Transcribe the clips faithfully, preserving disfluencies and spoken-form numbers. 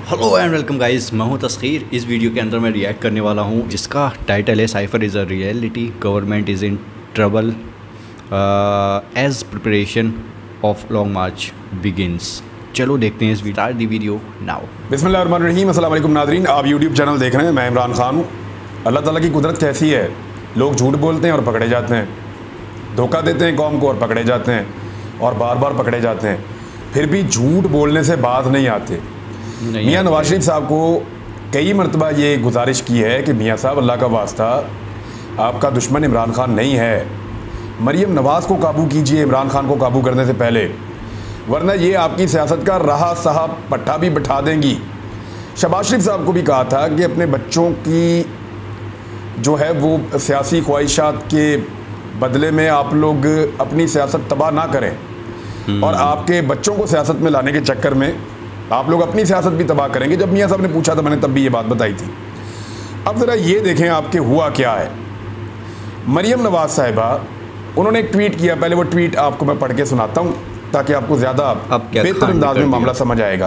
Hello and welcome guys, मैं हूं तस्खीर। इस वीडियो के अंदर मैं रिएक्ट करने वाला हूं जिसका टाइटल है cipher is a reality, government is in trouble as preparation of long march begins. चलो देखते हैं इस स्टार्ट दी वीडियो नाउ। बिस्मिल्लाहिर्रहमानिर्रहीम। अस्सलाम वालेकुम नाज़रीन, आप यूट्यूब चैनल देख रहे हैं। मैं इमरान खान हूँ। अल्लाह ताला की कुदरत कैसी है, लोग झूठ बोलते हैं और पकड़े जाते हैं, धोखा देते हैं कौम को और पकड़े जाते हैं, और बार बार पकड़े जाते हैं। फिर भी झूठ बोलने से बात नहीं आते। मियाँ नवाज शरीफ साहब को कई मरतबा ये गुजारिश की है कि मियाँ साहब, अल्लाह का वास्ता, आपका दुश्मन इमरान खान नहीं है, मरीम नवाज़ को काबू कीजिए इमरान खान को काबू करने से पहले, वरना ये आपकी सियासत का रहा साहब पट्टा भी बिठा देंगी। शहबाज शरीफ साहब को भी कहा था कि अपने बच्चों की जो है वो सियासी ख्वाहिशात के बदले में आप लोग अपनी सियासत तबाह ना करें, और आपके बच्चों को सियासत में लाने के चक्कर में आप लोग अपनी सियासत भी तबाह करेंगे। जब मियाँ साहब ने पूछा था, मैंने तब भी ये बात बताई थी। अब ज़रा ये देखें आपके हुआ क्या है। मरीम नवाज़ साहिबा, उन्होंने एक ट्वीट किया। पहले वो ट्वीट आपको मैं पढ़ के सुनाता हूँ ताकि आपको ज़्यादा बेहतर अंदाज में मामला समझ आएगा।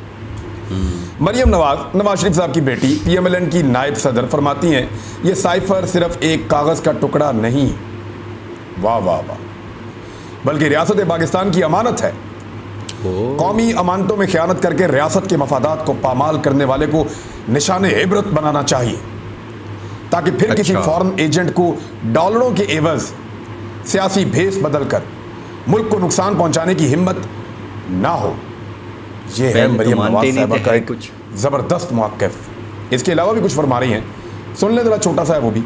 मरीम नवाज, नवाज शरीफ साहब की बेटी, पी एम एल एन की नायब सदर, फरमाती हैं ये साइफर सिर्फ एक कागज़ का टुकड़ा नहीं, वाह वाह वाह, बल्कि रियासत पाकिस्तान की अमानत है। कौमी अमानतों में ख़यानत करके रियासत के मफादात को पामाल करने वाले को निशान इबरत बनाना चाहिए, ताकि फिर अच्छा। किसी फॉरेन एजेंट को डॉलरों के एवज सियासी भेस बदल कर मुल्क को नुकसान पहुंचाने की हिम्मत ना हो। ये है मरीम नवाज साहिबा का एक कुछ ज़बरदस्त मौक़िफ़। इसके अलावा भी कुछ फरमा रही हैं, सुन लें ज़रा, छोटा सा है वो भी।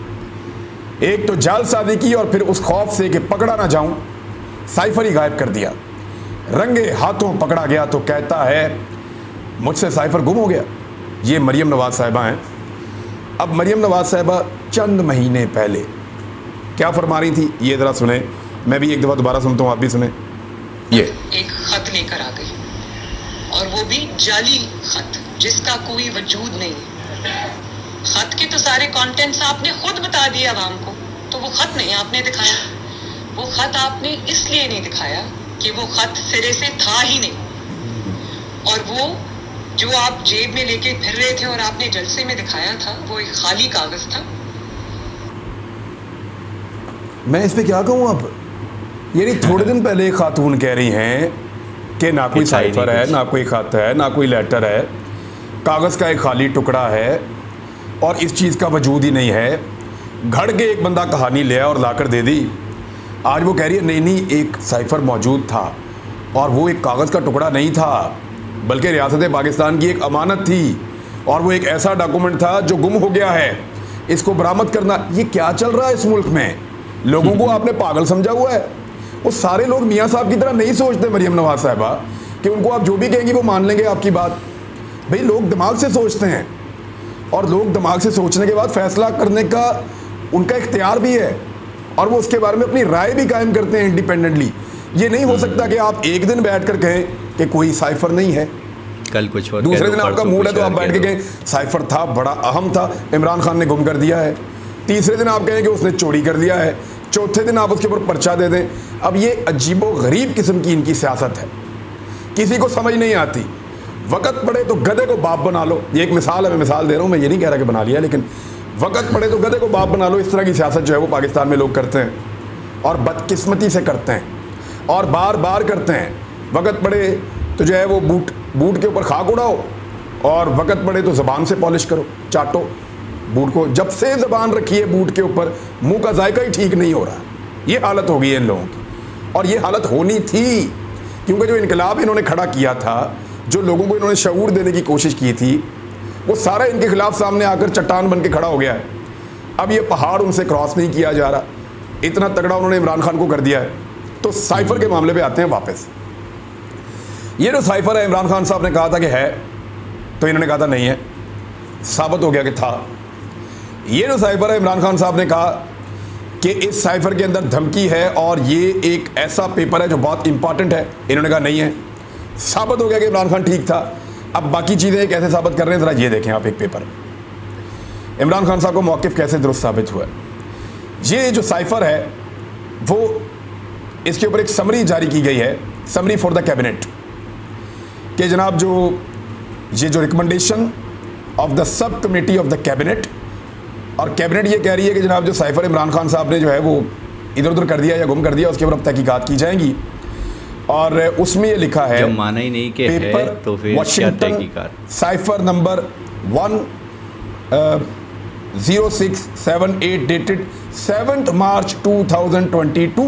एक तो जालसाजी की और फिर उस खौफ से कि पकड़ा ना जाऊं, साइफर ही गायब कर दिया। रंगे हाथों पकड़ा गया तो कहता है मुझसे साइफर गुम हो गया। ये मरीम नवाज साहिबा हैं। अब मरीम नवाज साहिबा चंद महीने पहले क्या फरमा रही थी, ये ज़रा सुने। मैं भी एक दफ़ा दोबारा सुनता हूँ, आप भी सुने। ये एक खत लेकर आ गई, और वो भी जाली खत जिसका कोई वजूद नहीं। खत के तो सारे कंटेंट्स आपने खुद बता दिए आवाम को, तो वो खत नहीं आपने दिखाया। वो खत आपने इसलिए नहीं दिखाया कि वो खत सिरे से था ही नहीं, और वो जो आप जेब में लेके फिर रहे थे और आपने जलसे में दिखाया था, वो एक खाली कागज था। मैं इस पे क्या कहूँ अब। यानी थोड़े दिन पहले खातून कह रही हैं कि ना कोई साइफर है, ना कोई खत है, ना कोई लेटर है, कागज़ का एक खाली टुकड़ा है और इस चीज़ का वजूद ही नहीं है। घड़ के एक बंदा कहानी ले आया और लाकर दे दी। आज वो कह रही है नहीं नहीं, एक साइफर मौजूद था और वो एक कागज़ का टुकड़ा नहीं था, बल्कि रियासत पाकिस्तान की एक अमानत थी, और वो एक ऐसा डॉक्यूमेंट था जो गुम हो गया है, इसको बरामद करना। ये क्या चल रहा है इस मुल्क में? लोगों को आपने पागल समझा हुआ है। वो सारे लोग मियाँ साहब की तरह नहीं सोचते मरीम नवाज साहिबा, कि उनको आप जो भी कहेंगे वो मान लेंगे आपकी बात। भाई, लोग दिमाग से सोचते हैं, और लोग दिमाग से सोचने के बाद फैसला करने का उनका इख्तियार भी है, और वो उसके बारे में अपनी राय भी कायम करते हैं इंडिपेंडेंटली। ये नहीं हो सकता कि आप एक दिन बैठ कर कहें कि कोई साइफर नहीं है, कल कुछ और, दूसरे दिन आपका मूड है तो आप बैठ के कहें साइफर था, बड़ा अहम था, इमरान खान ने गुम कर दिया है। तीसरे दिन आप कहें कि उसने चोरी कर दिया है, चौथे दिन आप उसके ऊपर पर्चा दे दें। अब ये अजीबो गरीब किस्म की इनकी सियासत है, किसी को समझ नहीं आती। वक़्त पड़े तो गधे को बाप बना लो। ये एक मिसाल है, मैं मिसाल दे रहा हूँ, मैं ये नहीं कह रहा कि बना लिया, लेकिन वक़्त पड़े तो गधे को बाप बना लो। इस तरह की सियासत जो है वो पाकिस्तान में लोग करते हैं, और बदकिस्मती से करते हैं, और बार बार करते हैं। वक़्त पड़े तो जो है वो बूट बूट के ऊपर खाक उड़ाओ, और वक़्त पड़े तो ज़बान से पॉलिश करो, चाटो बूट को। जब से ज़बान रखी है बूट के ऊपर, मुंह का जायका ही ठीक नहीं हो रहा। ये हालत हो गई है इन लोगों की, और ये हालत होनी थी, क्योंकि जो इनकलाब इन्होंने खड़ा किया था, जो लोगों को इन्होंने शऊर देने की कोशिश की थी, वो सारा इनके खिलाफ सामने आकर चट्टान बन के खड़ा हो गया है। अब ये पहाड़ उनसे क्रॉस नहीं किया जा रहा। इतना तगड़ा उन्होंने इमरान खान को कर दिया है। तो साइफर के मामले पे आते हैं वापस। ये जो साइफर है, इमरान खान साहब ने कहा था कि है, तो इन्होंने कहा था नहीं है, साबित हो गया कि था। ये जो साइफर है, इमरान खान साहब ने कहा कि इस साइफर के अंदर धमकी है और ये एक ऐसा पेपर है जो बहुत इंपॉर्टेंट है, इन्होंने कहा नहीं है। साबित हो गया कि इमरान खान ठीक था। अब बाकी चीज़ें कैसे साबित कर रहे हैं, ज़रा ये देखें आप। एक पेपर, इमरान खान साहब का मौक़िफ़ कैसे दुरुस्त साबित हुआ। ये जो साइफर है वो, इसके ऊपर एक समरी जारी की गई है, समरी फॉर द कैबिनेट, कि जनाब जो ये जो recommendation of the sub committee of the cabinet, और कैबिनेट ये कह रही है कि जनाब जो साइफर इमरान खान साहब ने जो है वो इधर उधर कर दिया या गुम कर दिया, उसके ऊपर अब तहकीकात की जाएंगी। और उसमें ये लिखा है जब माना ही नहीं कि है तो फिर क्या तहकीकात। Cipher number one zero six seven eight dated seventh March two thousand twenty two,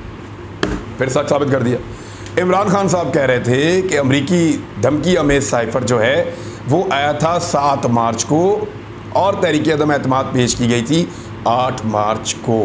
फिर सच साबित कर दिया। इमरान खान साहब कह रहे थे कि अमरीकी धमकी अमेज साइफर जो है वो आया था सात मार्च को और तहरीक अदम एतमाद पेश की गई थी आठ मार्च को।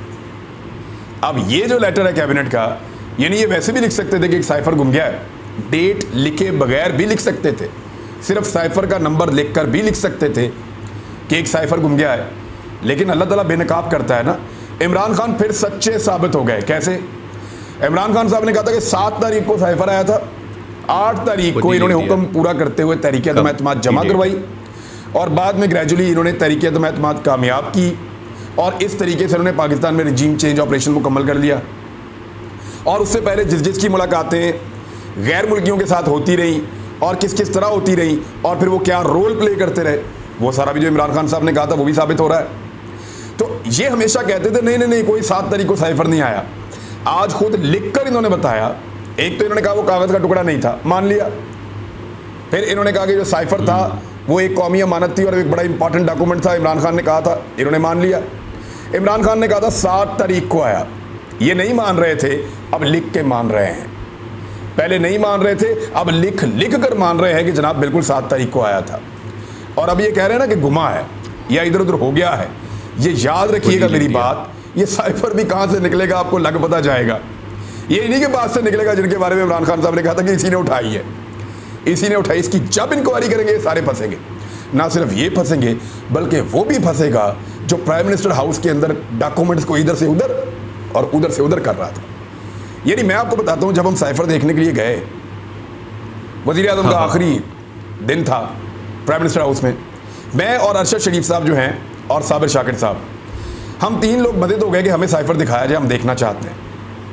अब ये जो लेटर है कैबिनेट का, यानी ये वैसे भी लिख सकते थे कि एक साइफर गुम गया है, डेट लिखे बगैर भी लिख सकते थे, सिर्फ साइफर का नंबर लिखकर भी लिख सकते थे कि एक साइफर गुम गया है। लेकिन अल्लाह ताला बेनकाब करता है ना। इमरान खान फिर सच्चे साबित हो गए। कैसे? इमरान खान साहब ने कहा था कि सात तारीख को साइफर आया था, आठ तारीख को इन्होंने हुक्म पूरा करते हुए तहरीक अदम एतमाद जमा करवाई और बाद में ग्रेजुअली इन्होंने तहरीक अदम एतमाद कामयाब की और इस तरीके से उन्होंने पाकिस्तान में रिजीम चेंज ऑपरेशन मुकम्मल कर लिया। और उससे पहले जिस जिसकी मुलाकातें गैर मुल्कियों के साथ होती रहीं और किस किस तरह होती रहीं और फिर वो क्या रोल प्ले करते रहे, वो सारा भी जो इमरान खान साहब ने कहा था वो भी साबित हो रहा है। तो ये हमेशा कहते थे नहीं नहीं नहीं कोई सात तारीख को साइफर नहीं आया। आज खुद लिखकर इन्होंने बताया। एक तो इन्होंने कहा वो कागज़ का टुकड़ा नहीं था, मान लिया। फिर इन्होंने कहा कि जो साइफर था वो एक कौमी अमानत थी और एक बड़ा इंपॉर्टेंट डॉक्यूमेंट था, इमरान खान ने कहा था, इन्होंने मान लिया। इमरान खान ने कहा था सात तारीख को आया, ये नहीं मान रहे थे, अब लिख के मान रहे हैं। पहले नहीं मान रहे थे, अब लिख लिख कर मान रहे हैं कि जनाब बिल्कुल सात तारीख को आया था। और अब ये कह रहे हैं ना कि गुमा है या इधर उधर हो गया है। ये याद रखिएगा मेरी बात, ये साइफर भी कहाँ से निकलेगा आपको लग पता जाएगा। ये इन्हीं के बात से निकलेगा जिनके बारे में इमरान खान साहब ने कहा था कि इसी ने उठाई है, इसी ने उठाई। इसकी जब इंक्वायरी करेंगे सारे फंसेंगे। ना सिर्फ ये फंसेंगे बल्कि वो भी फंसेगा जो प्राइम मिनिस्टर हाउस के अंदर डॉक्यूमेंट्स को इधर से उधर और उधर से उधर कर रहा था। यानी मैं आपको बताता हूँ, जब हम साइफर देखने के लिए गए, वज़ीर आज़म का आखिरी दिन था प्राइम मिनिस्टर हाउस में, मैं और अरशद शरीफ साहब जो हैं और साबिर शाकिर साहब, हम तीन लोग मदद हो गए कि हमें साइफर दिखाया जाए, हम देखना चाहते हैं।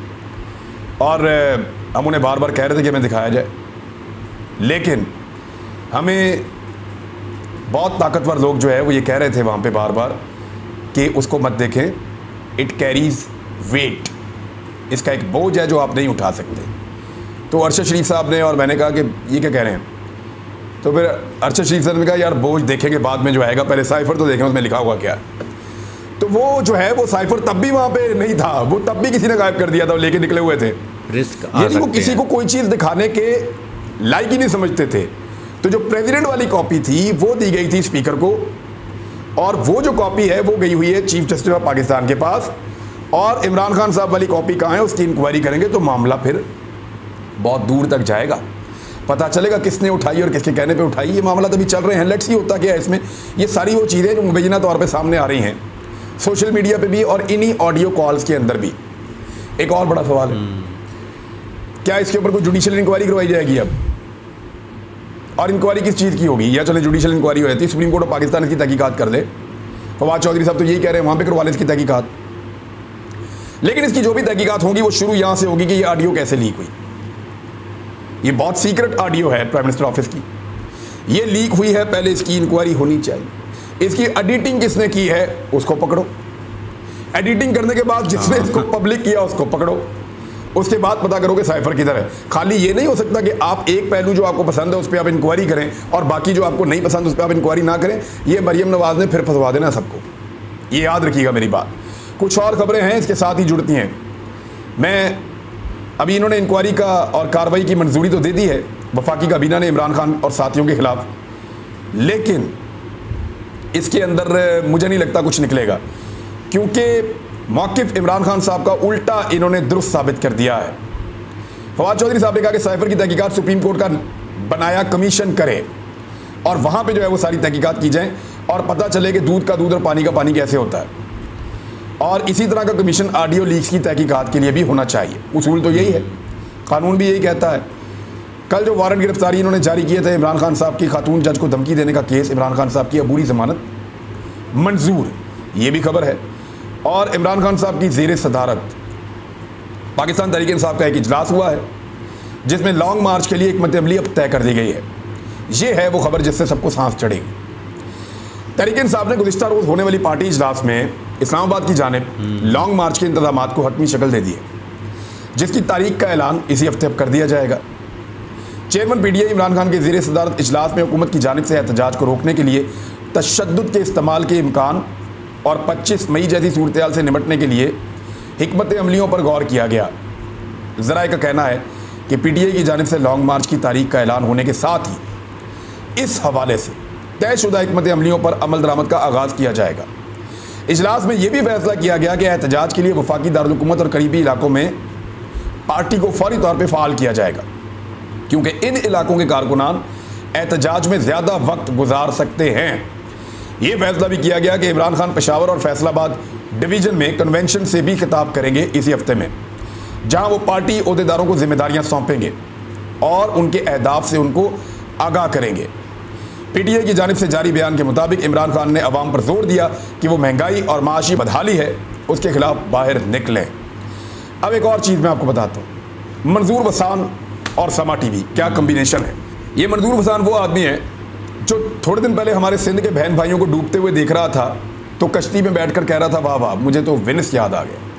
और हम उन्हें बार बार कह रहे थे कि हमें दिखाया जाए, लेकिन हमें बहुत ताकतवर लोग जो है वो ये कह रहे थे वहाँ पे बार बार कि उसको मत देखें, इट कैरीज वेट, इसका एक बोझ है जो आप नहीं उठा सकते। तो अरशद शरीफ साहब ने और मैंने कहा कि ये क्या कह रहे हैं। तो फिर अरशद शरीफ साहब ने कहा यार बोझ देखेंगे बाद में जो आएगा, पहले साइफर तो देखें उसमें लिखा हुआ क्या है। तो वो जो है वो साइफर तब भी वहाँ पे नहीं था, वो तब भी किसी ने गायब कर दिया था, लेके निकले हुए थे। रिस्क यदि वो किसी को कोई चीज़ दिखाने के लायक ही नहीं समझते थे। तो जो प्रेसिडेंट वाली कॉपी थी वो दी गई थी स्पीकर को, और वो जो कॉपी है वो गई हुई है चीफ जस्टिस ऑफ पाकिस्तान के पास। और इमरान खान साहब वाली कॉपी कहाँ है उसकी इंक्वायरी करेंगे तो मामला फिर बहुत दूर तक जाएगा, पता चलेगा किसने उठाई और किसके कहने पे उठाई। ये मामला तभी चल रहे हैं, लेट्स सी होता क्या है इसमें। ये सारी वो चीज़ें जो मुबैना तौर पे सामने आ रही हैं सोशल मीडिया पे भी और इन्हीं ऑडियो कॉल्स के अंदर भी। एक और बड़ा सवाल है, क्या इसके ऊपर कोई जुडिशियल इंक्वायरी करवाई जाएगी अब? और इंक्वायरी किस चीज़ की होगी? या चले जुडिशियल इंक्वायरी हो जाती है, सुप्रीम कोर्ट ऑफ पाकिस्तान इसकी तहकीकात कर दे। फवाद चौधरी साहब तो यही कह रहे हैं वहाँ पे करवा लें इसकी तहकीकात। लेकिन इसकी जो भी तहकीकात होगी वो शुरू यहाँ से होगी कि ये ऑडियो कैसे लीक हुई। ये बहुत सीक्रेट ऑडियो है प्राइम मिनिस्टर ऑफिस की, ये लीक हुई है, पहले इसकी इंक्वायरी होनी चाहिए। इसकी एडिटिंग किसने की है उसको पकड़ो, एडिटिंग करने के बाद जिसने इसको पब्लिक किया उसको पकड़ो, उसके बाद पता करो कि साइफर किधर है। खाली ये नहीं हो सकता कि आप एक पहलू जो आपको पसंद है उस पर आप इंक्वायरी करें और बाकी जो आपको नहीं पसंद उस पर आप इंक्वायरी ना करें। ये मरियम नवाज ने फिर फंसवा देना सबको, ये याद रखिएगा मेरी बात। कुछ और खबरें हैं इसके साथ ही जुड़ती हैं। मैं अभी इन्होंने इंक्वायरी का और कार्रवाई की मंजूरी तो दे दी है वफाकी काबीना ने इमरान खान और साथियों के खिलाफ, लेकिन इसके अंदर मुझे नहीं लगता कुछ निकलेगा, क्योंकि मौक़िफ़ इमरान खान साहब का उल्टा इन्होंने दुरुस्त साबित कर दिया है। फवाद चौधरी साहब ने कहा कि साइफर की तहकीकात सुप्रीम कोर्ट का बनाया कमीशन करे और वहाँ पे जो है वो सारी तहकीकात की जाए और पता चले कि दूध का दूध और पानी का पानी कैसे होता है। और इसी तरह का कमीशन ऑडियो लीक्स की तहकीकात के लिए भी होना चाहिए। उसूल तो यही है, कानून भी यही कहता है। कल जो वारंट गिरफ्तारी इन्होंने जारी किए थे इमरान खान साहब की खातून जज को धमकी देने का केस, इमरान खान साहब की अबूरी ज़मानत मंजूर, ये भी खबर है। और इमरान खान साहब की ज़ेर सदारत पाकिस्तान तहरीक इंसाफ का एक इजलास हुआ है जिसमें लॉन्ग मार्च के लिए एक मतअमली अब तय कर दी गई है। ये है वो खबर जिससे सबको सांस चढ़ेगी। तहरीक इंसाफ ने गुज़िश्ता रोज़ होने वाली पार्टी इजलास में इस्लामाबाद की जानिब लॉन्ग मार्च के इंतजामात को हतमी शक्ल दे दी है, जिसकी तारीख का ऐलान इसी हफ्ते अब कर दिया जाएगा। Chairman P T I Imran Khan के ज़ेर सदारत इजलास में हुकूमत की जानिब से एहतजाज को रोकने के लिए तशद्दुद के इस्तेमाल के इम्कान और पच्चीस मई जैसी सूरत हाल से निपटने के लिए हिकमत अमलियों पर गौर किया गया। ज़राए का कहना है कि पी टी आई की जानिब से लॉन्ग मार्च की तारीख का ऐलान होने के साथ ही इस हवाले से तयशुदा हिकमत अमलियों पर अमल दरामद का आगाज़ किया जाएगा। इजलास में यह भी फैसला किया गया कि एहतजाज के लिए वफाकी दारुल हुकूमत और करीबी इलाकों में पार्टी को फौरी तौर पर फ़ाल किया जाएगा, क्योंकि इन इलाकों के कारकुनान एहतजाज में ज़्यादा वक्त गुजार सकते हैं। ये फैसला भी किया गया कि इमरान खान पेशावर और फैसलाबाद डिवीज़न में कन्वेंशन से भी खिताब करेंगे इसी हफ्ते में, जहां वो पार्टी ओहदेदारों को जिम्मेदारियां सौंपेंगे और उनके अहदाफ से उनको आगाह करेंगे। पी टी आई की जानिब से जारी बयान के मुताबिक इमरान खान ने अवाम पर जोर दिया कि वो महंगाई और माशी बदहाली है उसके खिलाफ बाहर निकलें। अब एक और चीज़ मैं आपको बताता हूँ, मंजूर वसान और समा टी वी क्या कम्बिनेशन है। ये मंजूर वसान वो आदमी है जो थोड़े दिन पहले हमारे सिंध के बहन भाइयों को डूबते हुए देख रहा था तो कश्ती में बैठकर कह रहा था वाह वाह मुझे तो वेनिस याद आ गया।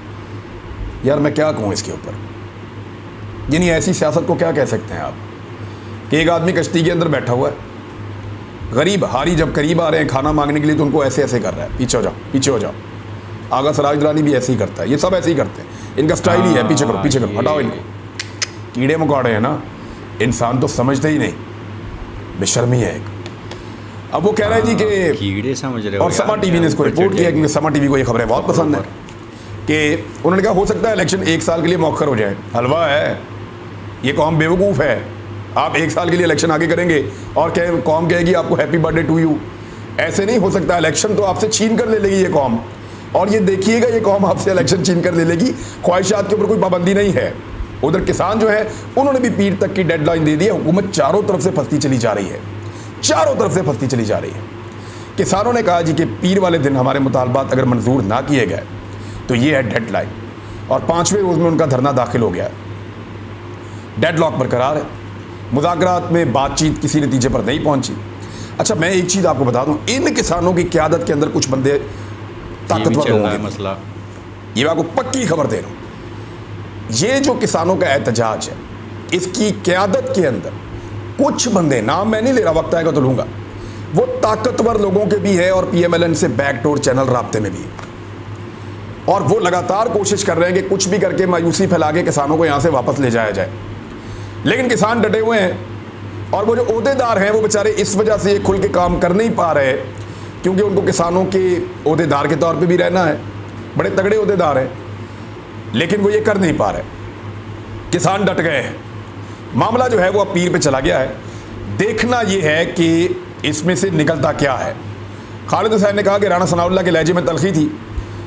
यार मैं क्या कहूँ इसके ऊपर, यानी ऐसी सियासत को क्या कह सकते हैं आप कि एक आदमी कश्ती के अंदर बैठा हुआ है, गरीब हारी जब करीब आ रहे हैं खाना मांगने के लिए तो उनको ऐसे ऐसे कर रहा है, पीछे हो जाओ पीछे हो जाओ। आगा सराज दुरानी भी ऐसे ही करता है, ये सब ऐसे ही करते हैं, इनका स्टाइल ही है पीछे करो पीछे करो हटाओ इनको। कीड़े मकोड़े हैं ना, इंसान तो समझते ही नहीं, बेशर्मी है एक। अब वो कह रहा है जी कि कीड़े समझ रहे हो, और समा टीवी ने इसको रिपोर्ट किया क्योंकि समा टीवी को ये खबरें बहुत पसंद है कि उन्होंने कहा हो सकता है इलेक्शन एक साल के लिए मौखर हो जाए। हलवा है, ये कौम बेवकूफ़ है। आप एक साल के लिए इलेक्शन आगे करेंगे और कह कौम कहेगी आपको हैप्पी बर्थडे टू यू, ऐसे नहीं हो सकता। इलेक्शन तो आपसे छीन कर ले लेगी ये कौम, और ये देखिएगा ये कौम आपसे इलेक्शन छीन कर ले लेगी। ख्वाहिशात के ऊपर कोई पाबंदी नहीं है। उधर किसान जो है उन्होंने भी पीर तक की डेडलाइन दे दी है। हुकूमत चारों तरफ से फंसती चली जा रही है, चारों तरफ से फंसती चली जा रही है। किसानों ने कहा जी कि पीर वाले दिन हमारे मुतालबात अगर मंजूर ना किए गए तो ये है डेडलाइन, और पाँचवें रोज़ में उनका धरना दाखिल हो गया है। डेडलॉक बरकरार है, मुज़ाकरात में बातचीत किसी नतीजे पर नहीं पहुंची। अच्छा मैं एक चीज़ आपको बता दूं, इन किसानों की क़यादत के अंदर कुछ बंदे ताकतवर लोगों के मसला, ये मैं आपको पक्की खबर दे रहा हूँ। ये जो किसानों का एहतजाज है इसकी क़यादत के अंदर कुछ बंदे, नाम मैं नहीं ले रहा, वक्त आएगा तो लूँगा, वो ताकतवर लोगों के भी है और पी एम एल एन से बैकडोर चैनल राब्ते में भी है, और वो लगातार कोशिश कर रहे हैं कि कुछ भी करके मायूसी फैला के किसानों को यहाँ से वापस ले जाया जाए। लेकिन किसान डटे हुए हैं, और वो जो ओहदेदार हैं वो बेचारे इस वजह से ये खुल के काम कर नहीं पा रहे क्योंकि उनको किसानों के ओहदेदार के तौर पे भी रहना है, बड़े तगड़े ओहदेदार हैं, लेकिन वो ये कर नहीं पा रहे। किसान डट गए हैं। मामला जो है वो अब पीर पे चला गया है। देखना ये है कि इसमें से निकलता क्या है। खालिद हुसैन ने कहा कि राणा सनाउल्लाह के लहजे में तलखी थी,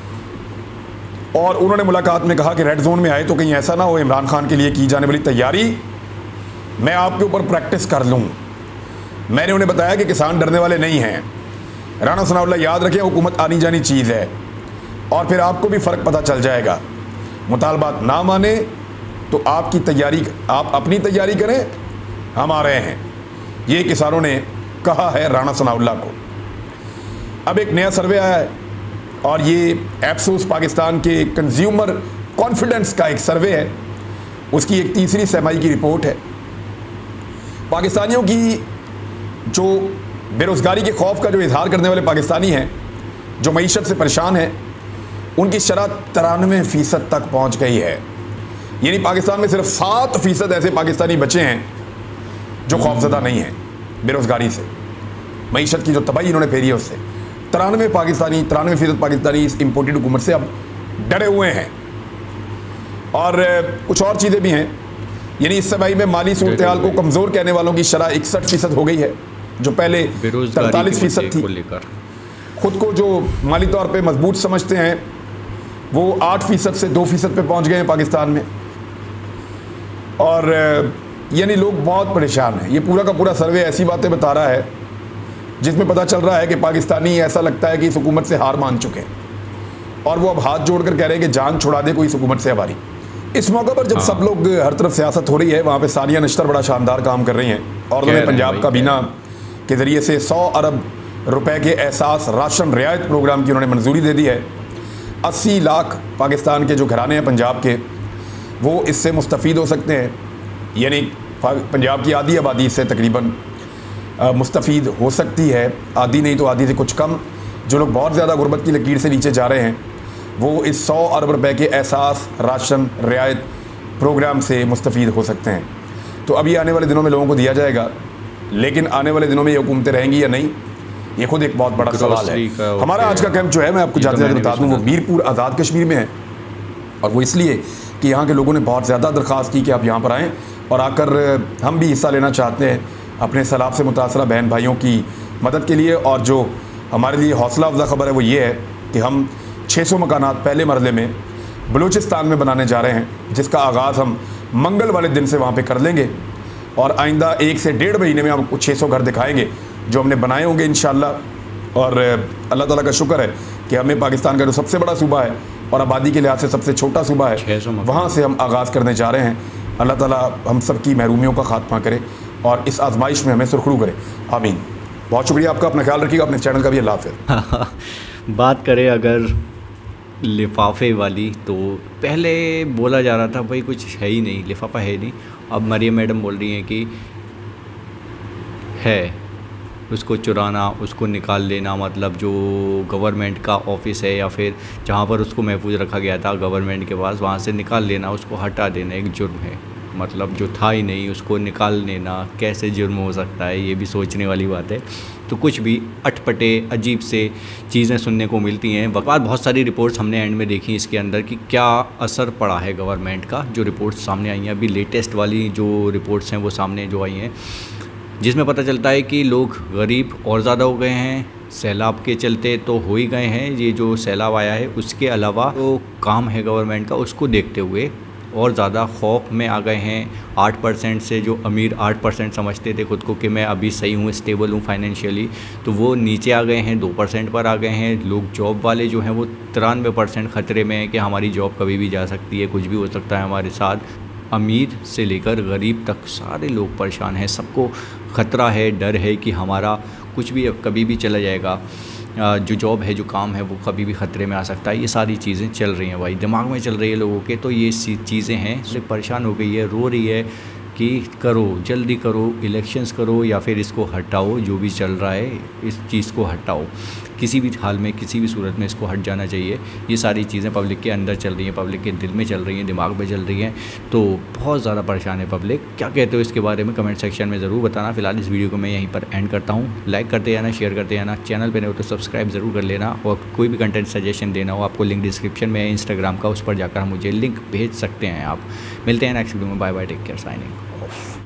और उन्होंने मुलाकात में कहा कि रेड जोन में आए तो कहीं ऐसा ना हो इमरान खान के लिए की जाने वाली तैयारी मैं आपके ऊपर प्रैक्टिस कर लूँ। मैंने उन्हें बताया कि किसान डरने वाले नहीं हैं। राणा सनाउल्लाह याद रखें हुकूमत आनी जानी चीज़ है, और फिर आपको भी फ़र्क पता चल जाएगा। मुतालबात ना माने तो आपकी तैयारी, आप अपनी तैयारी करें, हम आ रहे हैं। ये किसानों ने कहा है राणा सनाउल्लाह को। अब एक नया सर्वे आया है, और ये एप्सोस पाकिस्तान के कंज्यूमर कॉन्फिडेंस का एक सर्वे है, उसकी एक तीसरी सहमाई की रिपोर्ट है। पाकिस्तानियों की जो बेरोज़गारी के खौफ का जो इजहार करने वाले पाकिस्तानी हैं, जो मईशत से परेशान हैं, उनकी शरह तिरानवे फ़ीसद तक पहुँच गई है। यानी पाकिस्तान में सिर्फ सात फ़ीसद ऐसे पाकिस्तानी बचे हैं जो खौफजदा नहीं हैं बेरोज़गारी से, मईशत की जो तबाही इन्होंने फेरी है उससे। तिरानवे पाकिस्तानी तिरानवे फ़ीसद पाकिस्तानी इस इम्पोर्टेड हुकूमत से अब डरे हुए हैं। और कुछ और चीज़ें भी हैं, यानी इस समय में माली सूरत हाल को कमज़ोर कहने वालों की शरह इकसठ फ़ीसद हो गई है, जो पहले तैंतालीस फ़ीसद थी। ख़ुद को जो माली तौर पे मजबूत समझते हैं वो आठ फ़ीसद से दो फ़ीसद पे पहुँच गए हैं पाकिस्तान में, और यानी लोग बहुत परेशान हैं। ये पूरा का पूरा सर्वे ऐसी बातें बता रहा है जिसमें पता चल रहा है कि पाकिस्तानी ऐसा लगता है कि इस हुकूमत से हार मान चुके हैं, और वो अब हाथ जोड़कर कह रहे हैं कि जान छुड़ा दे कोई इस हुकूमत से हमारी। इस मौके पर जब सब लोग, हर तरफ सियासत हो रही है, वहाँ पे सानिया नश्तर बड़ा शानदार काम कर रही हैं। और उन्होंने पंजाब काबीना के ज़रिए से सौ अरब रुपए के एहसास राशन रियायत प्रोग्राम की उन्होंने मंजूरी दे दी है। अस्सी लाख पाकिस्तान के जो घराने हैं पंजाब के, वो इससे मुस्तफ़ीद हो सकते हैं, यानी पंजाब की आधी आबादी इससे तकरीबन मुस्तफ़ीद हो सकती है, आधी नहीं तो आधी से कुछ कम। जो लोग बहुत ज़्यादा गुर्बत की लकीर से नीचे जा रहे हैं वो इस सौ अरब रुपए के एहसास राशन रियायत प्रोग्राम से मुस्तफ़ीद हो सकते हैं। तो अभी आने वाले दिनों में लोगों को दिया जाएगा, लेकिन आने वाले दिनों में ये हुकूमतें रहेंगी या नहीं, ये खुद एक बहुत बड़ा सवाल है। हमारा आज का कैंप जो है, मैं आपको जाते जाते बता दूँ, वो मीरपुर आज़ाद कश्मीर में है। और वो इसलिए कि यहाँ के लोगों ने बहुत ज़्यादा दरख्वास्त की कि आप यहाँ पर आएँ और आकर हम भी हिस्सा लेना चाहते हैं अपने सैलाब से मुतासरा बहन भाइयों की मदद के लिए। और जो हमारे लिए हौसला अफजा ख़बर है वो ये है कि हम छः सौ मकानात पहले मरले में बलूचिस्तान में बनाने जा रहे हैं, जिसका आगाज़ हम मंगल वाले दिन से वहाँ पे कर लेंगे। और आइंदा एक से डेढ़ महीने में आपको छः सौ घर दिखाएंगे जो हमने बनाए होंगे इंशाअल्लाह। और अल्लाह ताला का शुक्र है कि हमें पाकिस्तान का जो सबसे बड़ा सूबा है और आबादी के लिहाज से सबसे छोटा सूबा है, वहाँ से हम आगाज़ करने जा रहे हैं। अल्लाह ताला हम सब की महरूमियों का खात्मा करे और इस आजमाइश में हमें सुरखरू करे, आमीन। बहुत शुक्रिया आपका, अपना ख्याल रखिएगा, अपने चैनल का भी अल्लाह हाफ़िज़। बात करें अगर लिफाफे वाली, तो पहले बोला जा रहा था भाई कुछ है ही नहीं, लिफाफा है नहीं। अब मरियम मैडम बोल रही हैं कि है, उसको चुराना, उसको निकाल लेना, मतलब जो गवर्नमेंट का ऑफिस है या फिर जहाँ पर उसको महफूज रखा गया था गवर्नमेंट के पास, वहाँ से निकाल लेना, उसको हटा देना एक जुर्म है। मतलब जो था ही नहीं उसको निकाल लेना कैसे जुर्म हो सकता है, ये भी सोचने वाली बात है। तो कुछ भी अटपटे अजीब से चीज़ें सुनने को मिलती हैं। बाद बहुत सारी रिपोर्ट्स हमने एंड में देखी इसके अंदर कि क्या असर पड़ा है गवर्नमेंट का। जो रिपोर्ट्स सामने आई हैं, अभी लेटेस्ट वाली जो रिपोर्ट्स हैं वो सामने जो आई हैं, जिसमें पता चलता है कि लोग गरीब और ज़्यादा हो गए हैं। सैलाब के चलते तो हो ही गए हैं, ये जो सैलाब आया है उसके अलावा जो काम है गवर्नमेंट का उसको देखते हुए और ज़्यादा खौफ में आ गए हैं। आठ परसेंट से जो अमीर आठ परसेंट समझते थे खुद को कि मैं अभी सही हूँ, स्टेबल हूँ फाइनेंशियली, तो वो नीचे आ गए हैं, दो परसेंट पर आ गए हैं। लोग जॉब वाले जो हैं वो तिरानवे परसेंट ख़तरे में हैं कि हमारी जॉब कभी भी जा सकती है, कुछ भी हो सकता है हमारे साथ। अमीर से लेकर गरीब तक सारे लोग परेशान हैं, सबको ख़तरा है, डर है कि हमारा कुछ भी अब कभी भी चला जाएगा, जो जॉब है, जो काम है, वो कभी भी ख़तरे में आ सकता है। ये सारी चीज़ें चल रही हैं भाई, दिमाग में चल रही है लोगों के। तो ये चीज़ें हैं, इससे परेशान हो गई है, रो रही है कि करो, जल्दी करो, इलेक्शंस करो या फिर इसको हटाओ, जो भी चल रहा है इस चीज़ को हटाओ, किसी भी हाल में, किसी भी सूरत में इसको हट जाना चाहिए। ये सारी चीज़ें पब्लिक के अंदर चल रही हैं, पब्लिक के दिल में चल रही हैं, दिमाग में चल रही हैं। तो बहुत ज़्यादा परेशान है पब्लिक। क्या कहते हो इसके बारे में कमेंट सेक्शन में ज़रूर बताना। फिलहाल इस वीडियो को मैं यहीं पर एंड करता हूँ। लाइक करते जाना, शेयर करते जाना, चैनल पर नहीं हो तो सब्सक्राइब ज़रूर कर लेना। और कोई भी कंटेंट सजेशन देना हो, आपको लिंक डिस्क्रिप्शन में है इंस्टाग्राम का, उस पर जाकर मुझे लिंक भेज सकते हैं आप। मिलते हैं नेक्स्ट वीडियो में। Bye bye, take care, signing of.